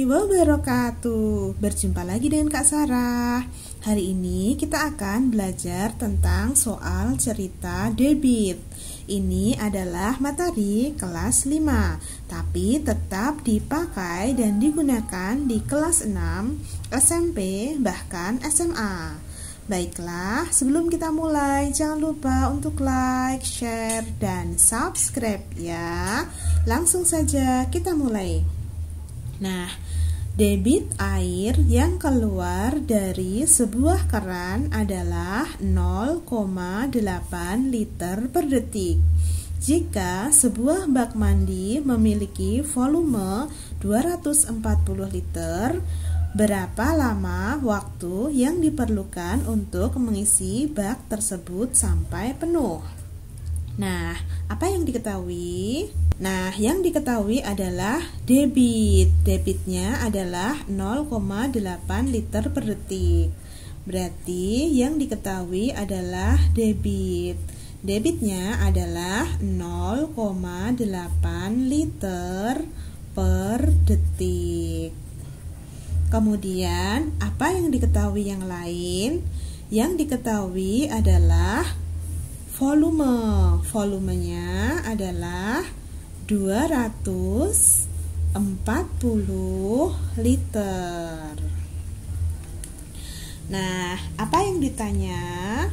warahmatullahi wabarakatuh. Berjumpa lagi dengan Kak Sarah. Hari ini kita akan belajar tentang soal cerita debit. Ini adalah materi kelas 5, tapi tetap dipakai dan digunakan di kelas 6, SMP, bahkan SMA. Baiklah, sebelum kita mulai, jangan lupa untuk like, share, dan subscribe ya. Langsung saja kita mulai. Nah, debit air yang keluar dari sebuah keran adalah 0,8 liter per detik. Jika sebuah bak mandi memiliki volume 240 liter, berapa lama waktu yang diperlukan untuk mengisi bak tersebut sampai penuh? Nah, apa yang diketahui? Nah, yang diketahui adalah debit. Debitnya adalah 0,8 liter per detik. Berarti yang diketahui adalah debit. Debitnya adalah 0,8 liter per detik. Kemudian, apa yang diketahui yang lain? Yang diketahui adalah volume. Volumenya adalah 240 liter. Nah, apa yang ditanya?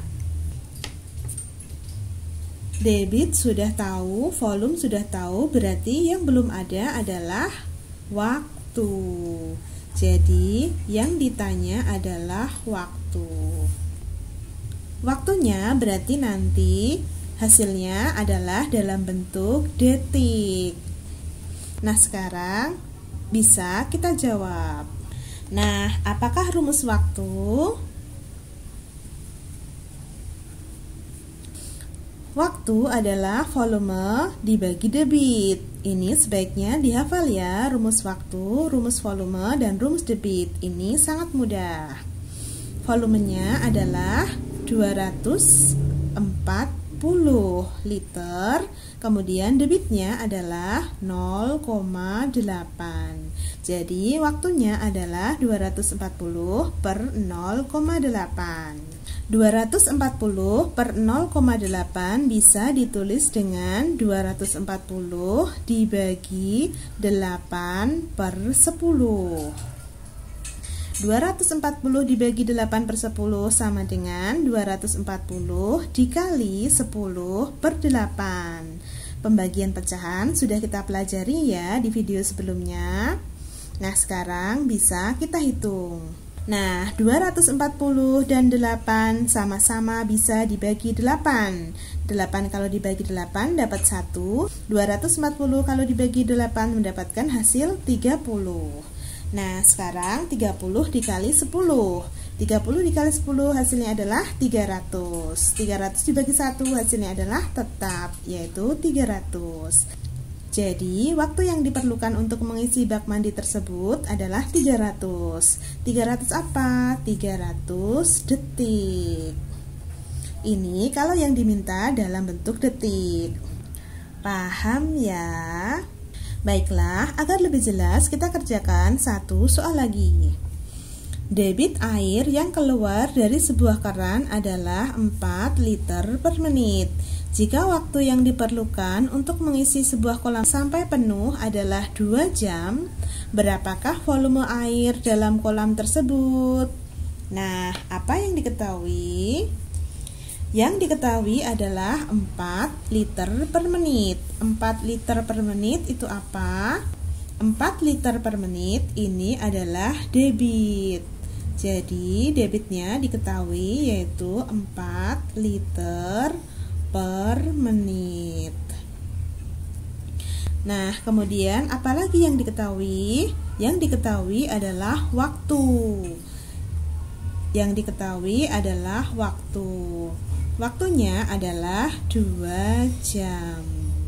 Debit sudah tahu, volume sudah tahu, berarti yang belum ada adalah waktu. Jadi, yang ditanya adalah waktu. Waktunya berarti nanti hasilnya adalah dalam bentuk detik. Nah, sekarang bisa kita jawab. Nah, apakah rumus waktu? Waktu adalah volume dibagi debit. Ini sebaiknya dihafal ya, rumus waktu, rumus volume, dan rumus debit. Ini sangat mudah. Volumenya adalah 240 liter, kemudian debitnya adalah 0,8. Jadi waktunya adalah 240 per 0,8. 240 per 0,8 bisa ditulis dengan 240 dibagi 8 per 10. 240 dibagi 8 per 10 sama dengan 240 dikali 10 per 8. Pembagian pecahan sudah kita pelajari ya di video sebelumnya. Nah, sekarang bisa kita hitung. Nah, 240 dan 8 sama-sama bisa dibagi 8. 8 kalau dibagi 8 dapat 1. 240 kalau dibagi 8 mendapatkan hasil 30. Nah, sekarang 30 dikali 10. 30 dikali 10 hasilnya adalah 300. 300 dibagi 1 hasilnya adalah tetap, yaitu 300. Jadi, waktu yang diperlukan untuk mengisi bak mandi tersebut adalah 300. 300 apa? 300 detik. Ini kalau yang diminta dalam bentuk detik. Paham ya? Baiklah, agar lebih jelas kita kerjakan satu soal lagi. Debit air yang keluar dari sebuah keran adalah 4 liter per menit. Jika waktu yang diperlukan untuk mengisi sebuah kolam sampai penuh adalah 2 jam, berapakah volume air dalam kolam tersebut? Nah, apa yang diketahui? Yang diketahui adalah 4 liter per menit. 4 liter per menit itu apa? 4 liter per menit ini adalah debit. Jadi, debitnya diketahui yaitu 4 liter per menit. Nah, kemudian apalagi yang diketahui? Yang diketahui adalah waktu. Yang diketahui adalah waktu. Waktunya adalah 2 jam.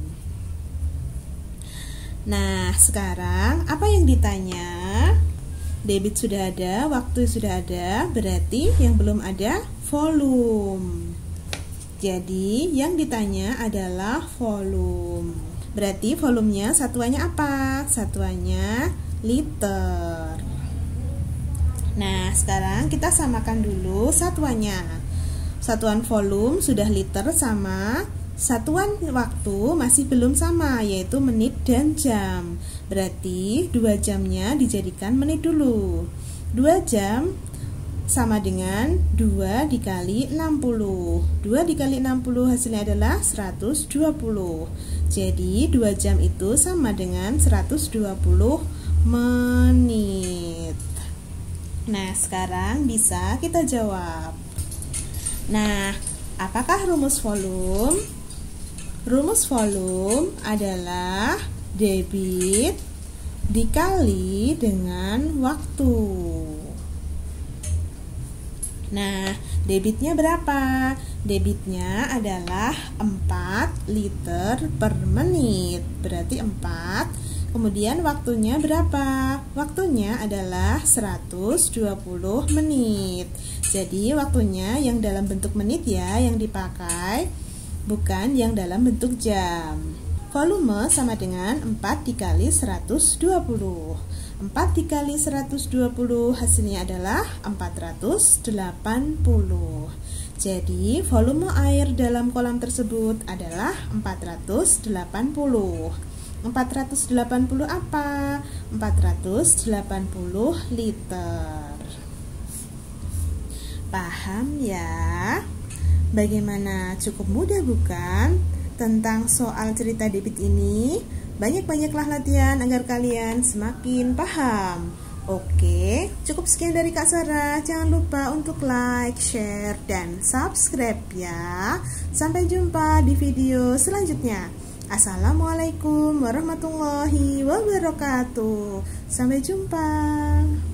Nah, sekarang apa yang ditanya? Debit sudah ada, waktu sudah ada, berarti yang belum ada volume. Jadi, yang ditanya adalah volume. Berarti volumenya satuannya apa? Satuannya liter. Nah, sekarang kita samakan dulu satuannya. Satuan volume sudah liter sama satuan waktu masih belum sama, yaitu menit dan jam. Berarti 2 jamnya dijadikan menit dulu. 2 jam sama dengan 2 dikali 60. 2 dikali 60 hasilnya adalah 120. Jadi 2 jam itu sama dengan 120 menit. Nah, sekarang bisa kita jawab. Nah, apakah rumus volume? Rumus volume adalah debit dikali dengan waktu. Nah, debitnya berapa? Debitnya adalah 4 liter per menit. Berarti 4. Kemudian waktunya berapa? Waktunya adalah 120 menit. Jadi waktunya yang dalam bentuk menit ya yang dipakai, bukan yang dalam bentuk jam. Volume sama dengan 4 dikali 120. 4 dikali 120 hasilnya adalah 480. Jadi volume air dalam kolam tersebut adalah 480. 480 apa? 480 liter. Paham ya? Bagaimana? Cukup mudah bukan? Tentang soal cerita debit ini, banyak-banyaklah latihan agar kalian semakin paham. Oke, cukup sekian dari Kak Sarah. Jangan lupa untuk like, share, dan subscribe ya. Sampai jumpa di video selanjutnya. Assalamualaikum warahmatullahi wabarakatuh. Sampai jumpa.